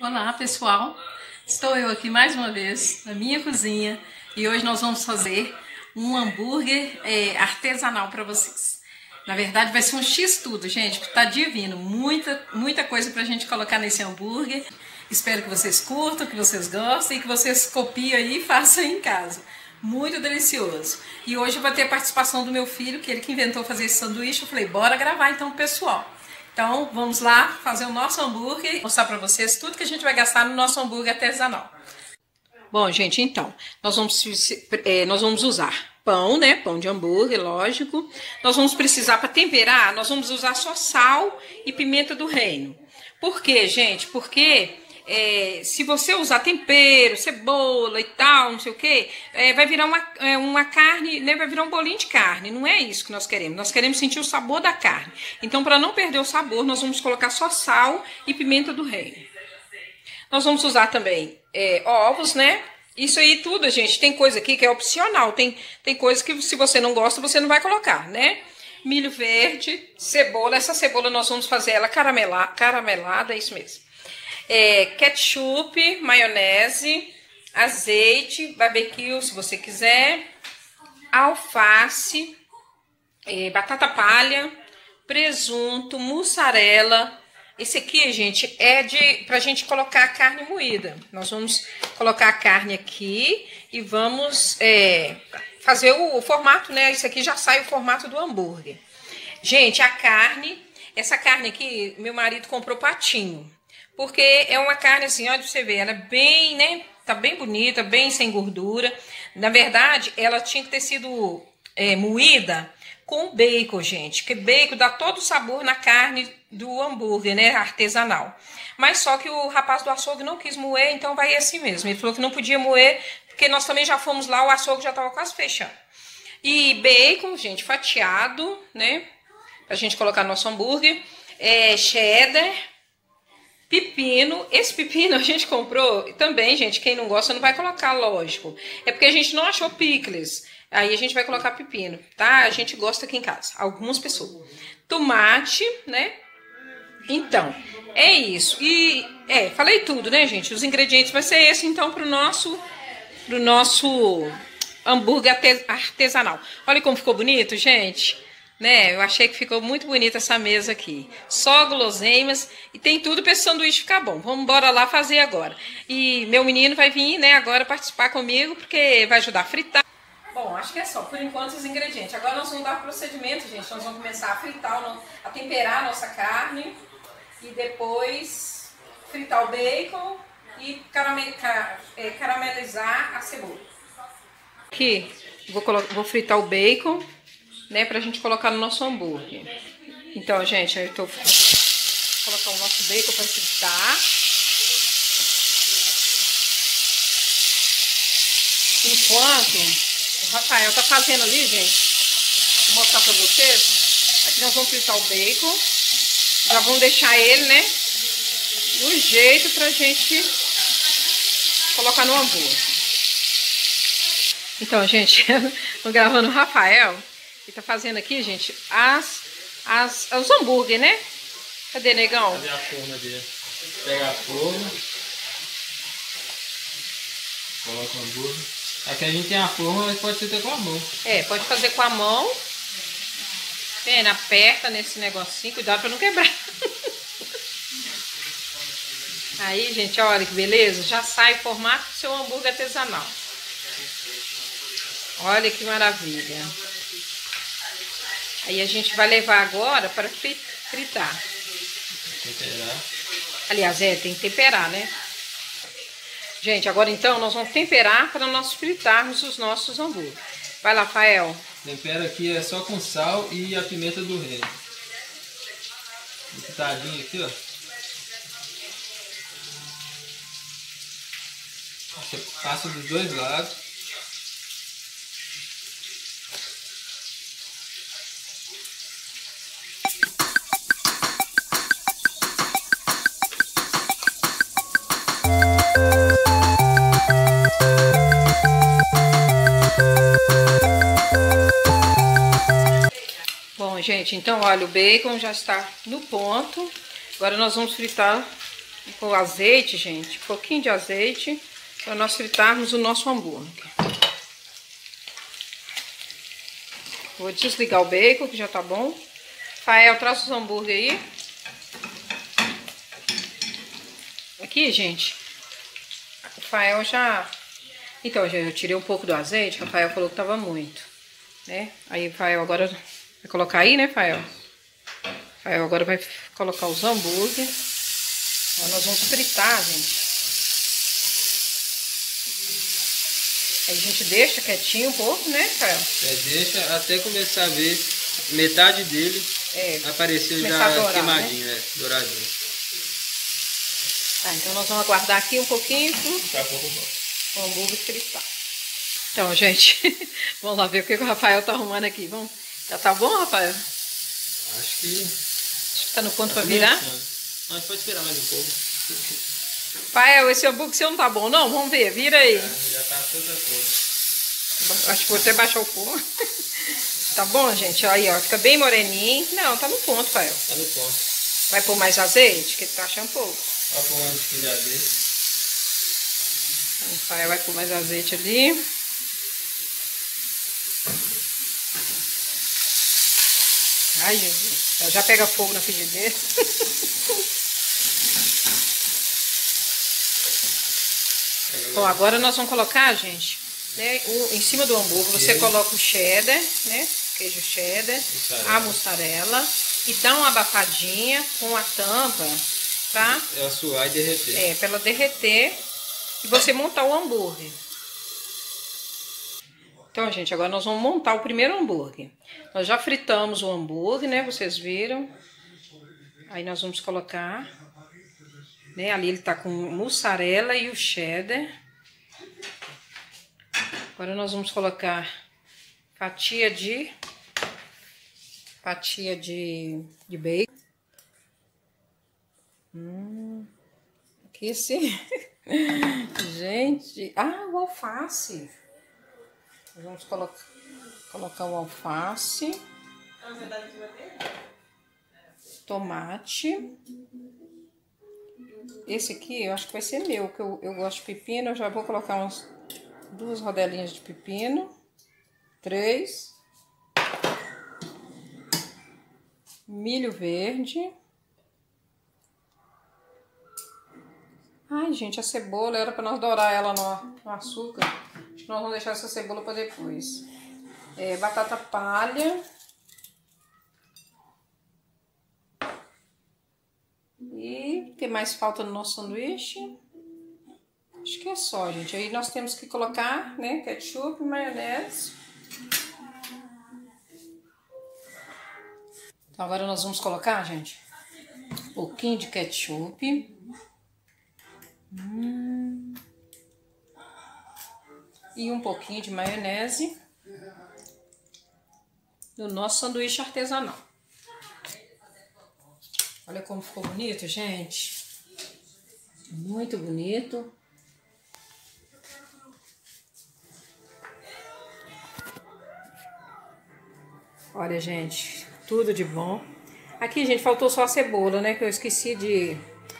Olá pessoal, estou eu aqui mais uma vez na minha cozinha e hoje nós vamos fazer um hambúrguer artesanal para vocês. Na verdade vai ser um X-tudo, gente, porque tá divino, muita coisa pra gente colocar nesse hambúrguer. Espero que vocês curtam, que vocês gostem e que vocês copiem aí e façam em casa. Muito delicioso. E hoje vai ter a participação do meu filho, que ele que inventou fazer esse sanduíche. Eu falei, bora gravar então pessoal. Então, vamos lá fazer o nosso hambúrguer, mostrar para vocês tudo que a gente vai gastar no nosso hambúrguer artesanal. Bom, gente, então, nós vamos usar pão, né? Pão de hambúrguer, lógico. Nós vamos precisar, para temperar, nós vamos usar só sal e pimenta do reino. Por quê, gente? Porque se você usar tempero, cebola e tal, não sei o que, vai virar uma carne, né, vai virar um bolinho de carne. Não é isso que nós queremos. Nós queremos sentir o sabor da carne. Então, para não perder o sabor, nós vamos colocar só sal e pimenta do reino. Nós vamos usar também ovos, né? Isso aí tudo, gente, tem coisa aqui que é opcional. Tem coisa que se você não gosta, você não vai colocar, né? Milho verde, cebola. Essa cebola nós vamos fazer ela caramelada, é isso mesmo. Ketchup, maionese, azeite, barbecue se você quiser, alface, batata palha, presunto, mussarela. Esse aqui, gente, pra gente colocar a carne moída. Nós vamos colocar a carne aqui e vamos fazer o formato, né? Isso aqui já sai o formato do hambúrguer. Gente, essa carne aqui, meu marido comprou patinho. Porque é uma carne assim, olha pra você ver, ela é bem, né? Tá bem bonita, bem sem gordura. Na verdade, ela tinha que ter sido moída com bacon, gente. Porque bacon dá todo o sabor na carne do hambúrguer, né? Artesanal. Mas só que o rapaz do açougue não quis moer, então vai assim mesmo. Ele falou que não podia moer, porque nós também já fomos lá, o açougue já tava quase fechando. E bacon, gente, fatiado, né? Pra gente colocar no nosso hambúrguer. Cheddar. Pepino, esse pepino a gente comprou também, gente, quem não gosta não vai colocar, lógico. É porque a gente não achou picles, aí a gente vai colocar pepino, tá? A gente gosta aqui em casa, algumas pessoas. Tomate, né? Então, é isso. E, falei tudo, né, gente? Os ingredientes vai ser esse, então, pro nosso hambúrguer artesanal. Olha como ficou bonito, gente. Né? Eu achei que ficou muito bonita essa mesa aqui. Só guloseimas e tem tudo para esse sanduíche ficar bom. Vamos embora lá fazer agora. E meu menino vai vir, né, agora participar comigo porque vai ajudar a fritar. Bom, acho que é só, por enquanto, os ingredientes. Agora nós vamos dar o procedimento, gente. Nós vamos começar a fritar, a temperar a nossa carne e depois fritar o bacon e caramelizar a cebola. Aqui, vou fritar o bacon, né, pra gente colocar no nosso hambúrguer. Então, gente, eu tô colocar o nosso bacon para fritar. Enquanto o Rafael tá fazendo ali, gente, vou mostrar pra vocês. Aqui nós vamos fritar o bacon. Já vamos deixar ele, né, do jeito pra gente colocar no hambúrguer. Então, gente, tô gravando o Rafael. Ele tá fazendo aqui, gente, os hambúrguer, né? Cadê, negão? Cadê a forma dele? Pega a forma. Coloca o hambúrguer. Aqui a gente tem a forma, mas pode ser até com a mão. Pode fazer com a mão. Aperta nesse negocinho. Cuidado pra não quebrar. Aí, gente, olha que beleza. Já sai o formato do seu hambúrguer artesanal. Olha que maravilha. Aí a gente vai levar agora para fritar. Temperar. Aliás, tem que temperar, né? Gente, agora então nós vamos temperar para nós fritarmos os nossos hambúrgueres. Vai lá, Rafael. Tempero aqui é só com sal e a pimenta do reino. Um pitadinho aqui, ó. Você passa dos dois lados. Bom, gente, então olha, o bacon já está no ponto. Agora nós vamos fritar com azeite, gente, um pouquinho de azeite, para nós fritarmos o nosso hambúrguer. Vou desligar o bacon, que já tá bom. Rafael, traz os hambúrguer aí. Aqui, gente, o Rafael já... Então, gente, eu tirei um pouco do azeite, o Rafael falou que tava muito, né? Aí, Rafael agora vai colocar aí, né, Rafael? Rafael agora vai colocar os hambúrguer. Então, nós vamos fritar, gente. Aí a gente deixa quietinho um pouco, né, Rafael? Deixa até começar a ver metade dele apareceu já dourar, queimadinho, né? Douradinho. Tá, então nós vamos aguardar aqui um pouquinho o hambúrguer fritar. Então, gente, vamos lá ver o que o Rafael tá arrumando aqui. Vamos. Já tá bom, Rafael? Acho que tá no ponto pra virar. Não, a gente pode esperar mais um pouco. Rafael, esse hambúrguer seu não tá bom, não? Vamos ver, vira aí. Já tá toda cor. Acho que vou até baixar o fogo. Tá bom, gente? Aí, ó, fica bem moreninho. Não, tá no ponto, Rafael. Tá no ponto. Vai pôr mais azeite, que ele tá achando pouco. Vai pôr mais de azeite. O Rafael vai pôr mais azeite ali. Ai, Jesus. Já pega fogo na frigideira. Bom, agora nós vamos colocar, gente, né, em cima do hambúrguer, você coloca o cheddar, né, queijo cheddar, a mussarela e dá uma abafadinha com a tampa pra ela suar e derreter. Pra ela derreter e você montar o hambúrguer. Então, gente, agora nós vamos montar o primeiro hambúrguer. Nós já fritamos o hambúrguer, né, vocês viram. Aí nós vamos colocar, né, ali ele tá com mussarela e o cheddar. Agora nós vamos colocar fatia de bacon. Aqui sim. Gente, o alface. Vamos colocar o alface. Tomate. Esse aqui eu acho que vai ser meu, que eu gosto de pepino. Eu já vou colocar umas 2 rodelinhas de pepino. 3. Milho verde. Ai, gente, a cebola era para nós dourar ela no açúcar. Acho que nós vamos deixar essa cebola para depois. Batata palha. E o que mais falta no nosso sanduíche? Acho que é só, gente. Aí nós temos que colocar, né, ketchup e maionese. Então agora nós vamos colocar, gente, um pouquinho de ketchup. E um pouquinho de maionese no nosso sanduíche artesanal. Olha como ficou bonito, gente. Muito bonito. Olha, gente, tudo de bom. Aqui, gente, faltou só a cebola, né? Que eu esqueci de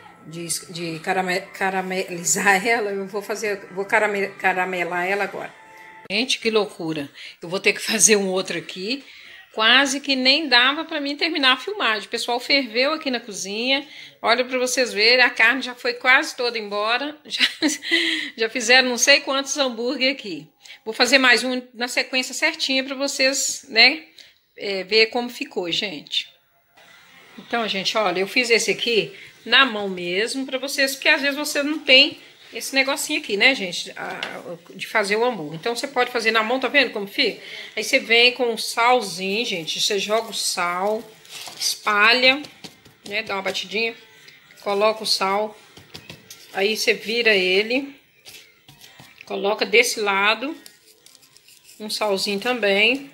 caramelizar ela. Eu vou caramelar ela agora. Gente, que loucura. Eu vou ter que fazer um outro aqui. Quase que nem dava para mim terminar a filmagem. O pessoal ferveu aqui na cozinha. Olha para vocês verem, a carne já foi quase toda embora. Já fizeram não sei quantos hambúrguer aqui. Vou fazer mais um na sequência certinha para vocês, né, ver como ficou, gente. Então, gente, olha, eu fiz esse aqui na mão mesmo para vocês, porque às vezes você não tem esse negocinho aqui, né, gente, de fazer o hambúrguer. Então, você pode fazer na mão, tá vendo como fica? Aí você vem com um salzinho, gente, você joga o sal, espalha, né, dá uma batidinha, coloca o sal, aí você vira ele, coloca desse lado um salzinho também,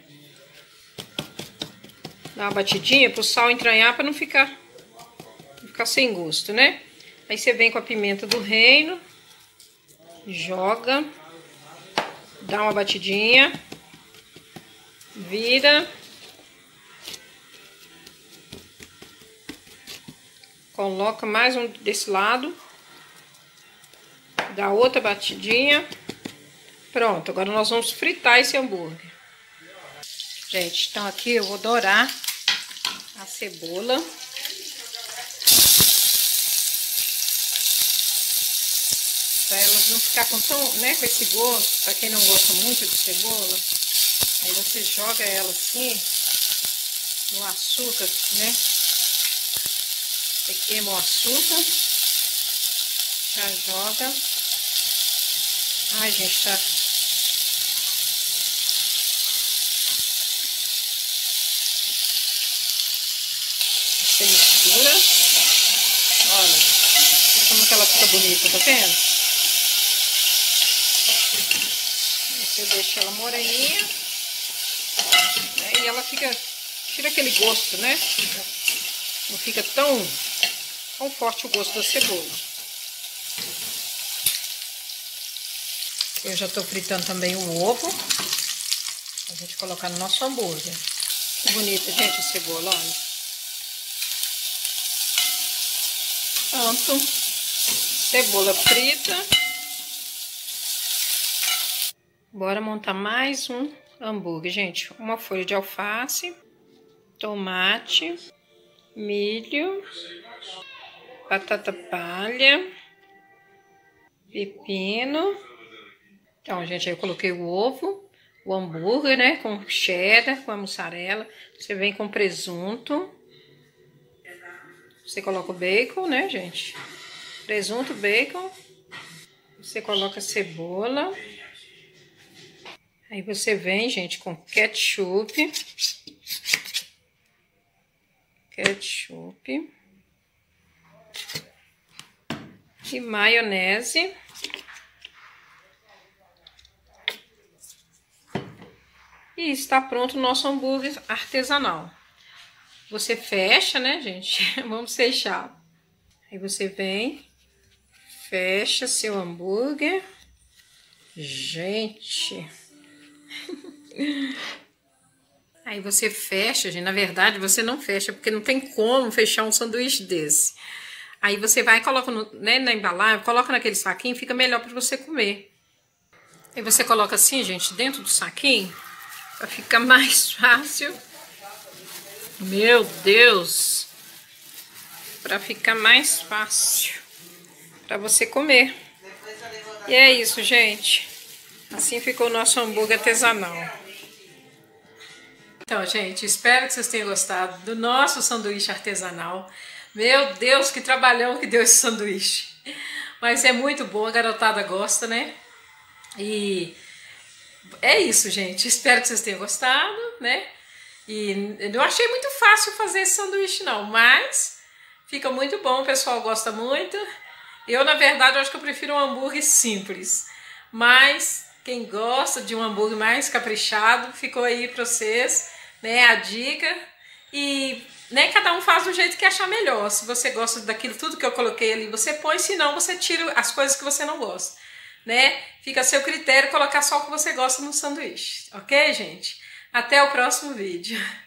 dá uma batidinha pro sal entranhar para não ficar sem gosto, né? Aí você vem com a pimenta do reino, joga, dá uma batidinha, vira. Coloca mais um desse lado. Dá outra batidinha. Pronto, agora nós vamos fritar esse hambúrguer. Gente, então aqui eu vou dourar a cebola. Pra elas não ficar com com esse gosto. Pra quem não gosta muito de cebola, aí você joga ela assim no açúcar, né? Você queima o açúcar, já joga. Ai, gente, tá. Você mistura. Olha, como que ela fica bonita, tá vendo? Você deixa ela moreninha, né? E ela fica, tira aquele gosto, né? Não fica tão forte o gosto da cebola. Eu já tô fritando também o ovo, a gente colocar no nosso hambúrguer. Que bonita, gente, a cebola, olha. Pronto, cebola frita. Bora montar mais um hambúrguer, gente. Uma folha de alface, tomate, milho, batata palha, pepino. Então, gente, aí eu coloquei o ovo, o hambúrguer, né, com cheddar, com a mussarela. Você vem com presunto. Você coloca o bacon, né, gente? Presunto, bacon. Você coloca a cebola. Aí você vem, gente, com ketchup. E maionese. E está pronto o nosso hambúrguer artesanal. Você fecha, né, gente? Vamos fechar. Aí você vem, fecha seu hambúrguer. Gente. Aí você fecha, gente. Na verdade, você não fecha, porque não tem como fechar um sanduíche desse. Aí você vai e coloca né, na embalagem, coloca naquele saquinho, fica melhor para você comer. Aí você coloca assim, gente, dentro do saquinho, para ficar mais fácil. Meu Deus! Para ficar mais fácil para você comer. E é isso, gente. Assim ficou o nosso hambúrguer artesanal. Então, gente, espero que vocês tenham gostado do nosso sanduíche artesanal. Meu Deus, que trabalhão que deu esse sanduíche. Mas é muito bom, a garotada gosta, né? E é isso, gente. Espero que vocês tenham gostado, né? E eu não achei muito fácil fazer esse sanduíche, não. Mas fica muito bom, o pessoal gosta muito. Eu, na verdade, acho que eu prefiro um hambúrguer simples. Mas quem gosta de um hambúrguer mais caprichado, ficou aí para vocês, né? A dica. E né, cada um faz do jeito que achar melhor. Se você gosta daquilo tudo que eu coloquei ali, você põe. Se não, você tira as coisas que você não gosta, né? Fica a seu critério colocar só o que você gosta no sanduíche. Ok, gente? Até o próximo vídeo.